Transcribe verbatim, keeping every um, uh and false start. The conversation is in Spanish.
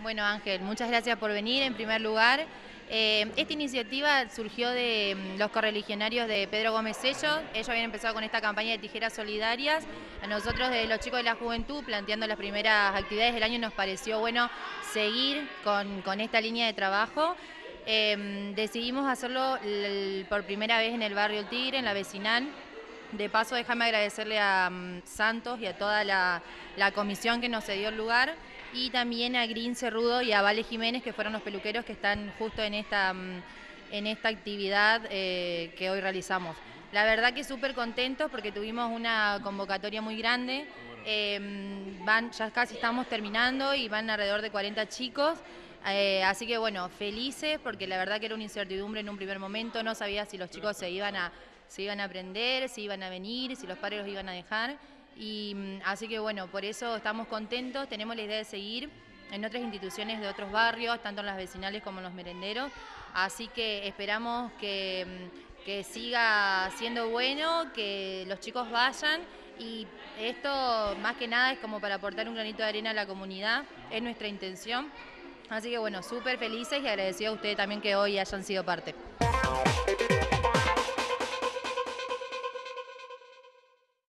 Bueno, Ángel, muchas gracias por venir en primer lugar. Eh, esta iniciativa surgió de mm, los correligionarios de Pedro Gómez Sello. Ellos habían empezado con esta campaña de tijeras solidarias. A nosotros, de los chicos de la juventud, planteando las primeras actividades del año, nos pareció bueno seguir con, con esta línea de trabajo. Eh, decidimos hacerlo por primera vez en el barrio El Tigre, en la vecinal. De paso, déjame agradecerle a um, Santos y a toda la, la comisión que nos cedió el lugar, y también a Green Cerrudo y a Vale Jiménez, que fueron los peluqueros que están justo en esta, um, en esta actividad eh, que hoy realizamos. La verdad que súper contentos porque tuvimos una convocatoria muy grande. Eh, van, ya casi estamos terminando y van alrededor de cuarenta chicos. Eh, así que bueno, felices porque la verdad que era una incertidumbre en un primer momento, no sabía si los chicos se iban a, se iban a aprender, si iban a venir, si los padres los iban a dejar. Y así que bueno, por eso estamos contentos, tenemos la idea de seguir en otras instituciones de otros barrios, tanto en las vecinales como en los merenderos. Así que esperamos que, que siga siendo bueno, que los chicos vayan, y esto más que nada es como para aportar un granito de arena a la comunidad, es nuestra intención. Así que bueno, súper felices y agradecidos a ustedes también que hoy hayan sido parte.